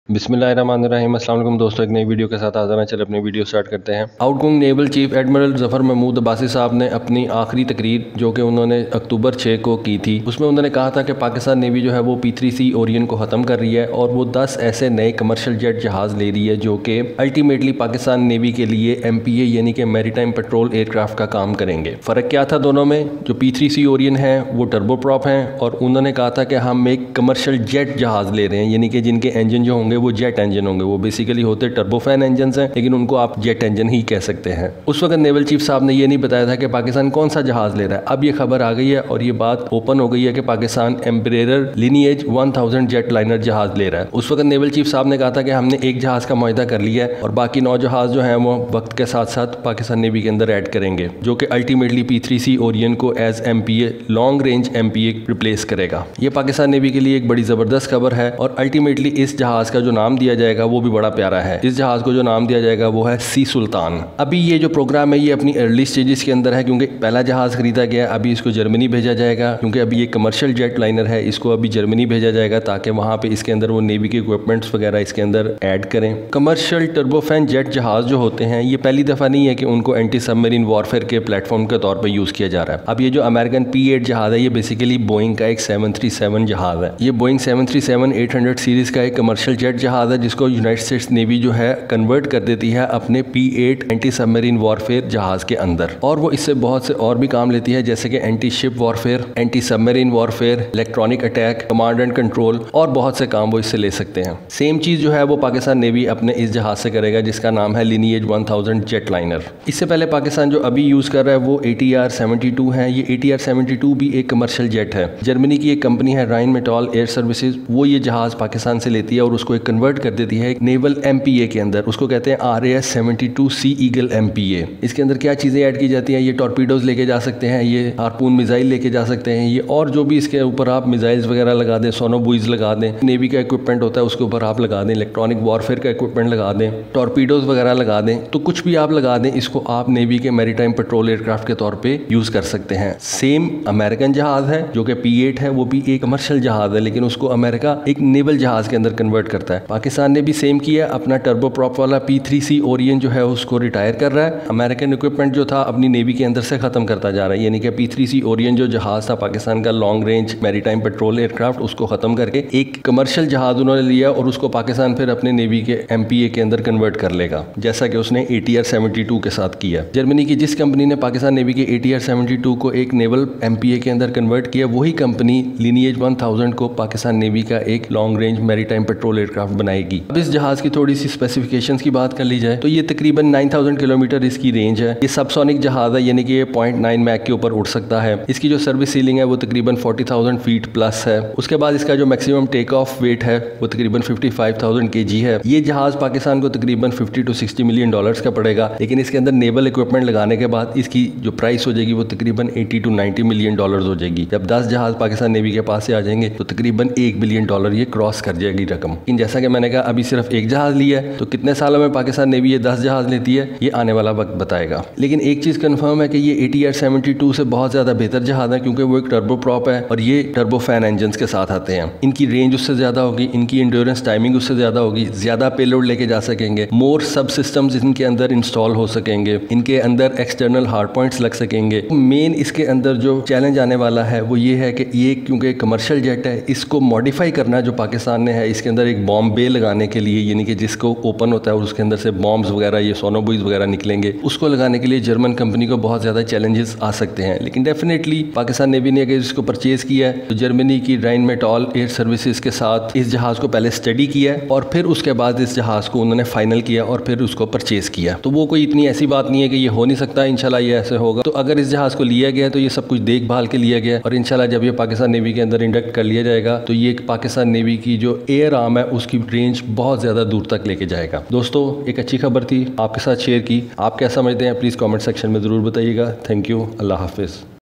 बिस्मिल्लाहिर्रहमानिर्रहीम। अस्सलाम वालेकुम दोस्तों, एक नई वीडियो के साथ हाज़िर हैं। चलिए अपनी वीडियो स्टार्ट करते हैं। Outgoing naval chief admiral Zafar Mahmood Abbasi साहब ने अपनी आखिरी तकरीर जो कि उन्होंने अक्टूबर 6 को की थी, उसमें उन्होंने कहा था कि पाकिस्तान नेवी जो है वो P3C ओरियन को ख़त्म कर रही है और वो 10 ऐसे नए कमर्शियल जेट जहाज़ ले रही है जो कि अल्टीमेटली पाकिस्तान नेवी के लिए MPA यानी कि मैरीटाइम पेट्रोल एयरक्राफ्ट का काम करेंगे। फ़र्क क्या था दोनों में? जो P3C ओरियन है वो टर्बोप्रॉप हैं और उन्होंने कहा था कि हम एक कमर्शियल जेट जहाज़ ले रहे हैं, यानी कि जिनके इंजन जो होंगे वो जेट इंजन होंगे। वो बेसिकली होते टर्बोफैन इंजन हैं, लेकिन उनको आप जेट इंजन ही कह सकते हैं। उस वक्त नेवल चीफ साहब ने ये नहीं बताया था कि पाकिस्तान कौन सा जहाज ले रहा है। अब ये खबर आ गई है और ये बात ओपन हो गई है कि Pakistan Embraer Lineage 1000 jet liner जहाज ले रहा है। उस वक्त नेवल चीफ साहब ने कहा था कि हमने एक जहाज का मुआहदा कर लिया है और बाकी 9 जहाज जो हैं वो वक्त के साथ साथ पाकिस्तान नेवी के अंदर ऐड करेंगे, जो कि अल्टीमेटली P3C ओरियन को as MPA long range MPA replace करेगा। ये पाकिस्तान नेवी के लिए एक बड़ी जबरदस्त खबर है और अल्टीमेटली इस जहाज का जो नाम दिया जाएगा वो भी बड़ा प्यारा है। इस जहाज को जो नाम दिया जाएगा वो है सी सुल्तान। अभी ये जो प्रोग्राम है ये अपनी अर्ली स्टेजेस के अंदर है, क्योंकि पहला जहाज खरीदा गया, अभी इसको जर्मनी भेजा जाएगा, क्योंकि अभी ये कमर्शियल जेट लाइनर है, इसको अभी जर्मनी भेजा जाएगा ताकि वहाँ पे इसके अंदर वो नेवी के इक्विपमेंट्स वगैरह इसके अंदर ऐड करें। कमर्शियल टर्बोफैन जेट जहाज जो होते हैं ये पहली दफ़ा नहीं है कि उनको एंटी सबमरीन वॉरफेयर के प्लेटफॉर्म के तौर पर यूज़ किया जा रहा है। अब ये जो अमेरिकन P8 जहाज है ये बेसिकली बोइंग का एक 737 जहाज है। ये बोइंग 737-800 सीरीज़ का एक कमर्शियल जेट जहाज है जिसको यूनाइटेड स्टेट्स नेवी जो है कन्वर्ट कर देती है अपने P8 एंटी सबमरीन वॉरफेयर जहाज के अंदर, और वो इससे बहुत से और भी काम लेती है, जैसे कि anti ship warfare, anti submarine warfare, electronic attack, command and control और बहुत से काम वो इससे ले सकते हैं। सेम चीज़ जो है वो पाकिस्तान नेवी अपने इस जहाज से करेगा जिसका नाम है लिनिएज 1000 जेट लाइनर। इससे पहले पाकिस्तान जो अभी यूज़ कर रहा है वो ATR-72 है। ये ATR-72 भी एक कमर्शियल जेट है। जर्मनी की एक कंपनी है राइनमेटॉल एयर सर्विसेज, वो ये जहाज पाकिस्तान से लेती है और उसको एक कन्वर्ट कर देती है एक नेवल MPA के अंदर। उसको कहते हैं RAS-72 सी ईगल MPA। इसके अंदर क्या चीज़ें ऐड की जाती हैं? ये टॉर्पीडोज लेके जा सकते हैं, ये हार्पून मिसाइल लेके जा सकते हैं, ये और जो भी इसके ऊपर आप मिसाइल्स वगैरह लगा दें, सोनोबुइज लगा दें, नेवी का इक्विपमेंट होता है उसके ऊपर आप लगा दें, इलेक्ट्रॉनिक वॉरफेयर का इक्विपमेंट लगा दें, टॉर्पीडोज वगैरह लगा दें, तो कुछ भी आप लगा दें, इसको आप नेवी के मैरीटाइम पेट्रोल एयरक्राफ्ट के तौर पर यूज़ कर सकते हैं। सेम अमेरिकन जहाज है जो कि P8 है, वो भी एक कमर्शियल जहाज है, लेकिन उसको अमेरिका एक नेवल जहाज के अंदर कन्वर्ट करता है। पाकिस्तान ने भी सेम किया, अपना टर्बोप्रॉप वाला P3C ओरियन जो है उसको रिटायर कर रहा है। अमेरिकन इक्विपमेंट जो था अपनी नेवी के अंदर से खत्म करता जा रहा है, यानी कि P3C ओरियन जो जहाज था पाकिस्तान का long range maritime patrol aircraft, उसको खत्म करके एक कमर्शियल जहाज उन्होंने लिया और उसको पाकिस्तान फिर अपने नेवी के MPA के अंदर कन्वर्ट कर लेगा, जैसा कि उसने ATR-72 के साथ किया। जर्मनी की जिस कंपनी ने पाकिस्तान नेवी के ATR-72 को एक नेवल MPA के अंदर कन्वर्ट किया, वही कंपनी लिनिएज 1000 को पाकिस्तान नेवी का एक long range maritime patrol aircraft बनाएगी। अब इस जहाज की थोड़ी सी स्पेसिफिकेशंस की बात कर ली जाए तो ये तकरीबन 9000 किलोमीटर इसकी रेंज है। ये सबसोनिक जहाज है, यानी कि ये 0.9 मैक के ऊपर उड़ सकता है। इसकी जो सर्विस सीलिंग है वो तकरीबन 40,000 फीट प्लस है। उसके बाद इसका जो मैक्सिमम टेक ऑफ वेट है वो तकरीबन 55,000 kg है। ये जहाज पाकिस्तान को तकरीबन 50 to 60 मिलियन डॉलर्स का पड़ेगा, लेकिन इसके अंदर नेवल इक्विपमेंट लगाने के बाद इसकी जो प्राइस हो जाएगी वो तकरीबन 80 to 90 मिलियन डॉलर्स हो जाएगी। जब 10 जहाज पाकिस्तान नेवी के पास से आ जाएंगे तो तकरीबन $1 बिलियन ये क्रॉस कर जाएगी रकम। लेकिन जैसा कि मैंने कहा अभी सिर्फ एक जहाज लिया है, तो कितने सालों में पाकिस्तान नेवी ये 10 जहाज लेती है ये आने वाला वक्त बताएगा। लेकिन एक चीज़ कंफर्म है कि ये ATR-72 से बहुत ज़्यादा बेहतर जहाज है, क्योंकि वो एक टर्बोप्रॉप है और ये टर्बोफैन इंजन के साथ आते हैं। इनकी रेंज उससे ज़्यादा होगी, इनकी इंड्योरेंस टाइमिंग उससे ज़्यादा होगी, ज़्यादा पेलोड लेके जा सकेंगे, मोर सब सिस्टम्स इनके अंदर इंस्टॉल हो सकेंगे, इनके अंदर एक्सटर्नल हार्ड पॉइंट्स लग सकेंगे। मेन इसके अंदर जो चैलेंज आने वाला है वो ये है कि ये क्योंकि कमर्शियल जेट है, इसको मॉडिफाई करना जो पाकिस्तान ने है, इसके अंदर एक बॉम्ब बे लगाने के लिए, यानी कि जिसको ओपन होता है और उसके अंदर से बॉम्ब्स वगैरह ये सोनोबुइज वगैरह निकलेंगे, उसको लगाने के लिए जर्मन कंपनी को बहुत ज़्यादा चैलेंजेस आ सकते हैं। लेकिन डेफिनेटली पाकिस्तान नेवी ने अगर इसको परचेज़ किया है तो जर्मनी की राइनमेटॉल एयर सर्विसेज के साथ इस जहाज़ को पहले स्टडी किया और फिर उसके बाद इस जहाज़ को उन्होंने फाइनल किया और फिर उसको परचेज़ किया। तो वो कोई इतनी ऐसी बात नहीं है कि ये हो नहीं सकता, इंशाल्लाह ये ऐसे होगा। तो अगर इस जहाज़ को लिया गया तो ये सब कुछ देखभाल के लिया गया और इंशाल्लाह जब ये पाकिस्तान नेवी के अंदर इंडक्ट कर लिया जाएगा तो ये पाकिस्तान नेवी की जो एयर आर्म है उसकी रेंज बहुत ज़्यादा दूर तक लेके जाएगा। दोस्तों एक अच्छी खबर थी, आपके साथ शेयर की। आप क्या समझते हैं प्लीज़ कमेंट सेक्शन में ज़रूर बताइएगा। थैंक यू, अल्लाह हाफिज़।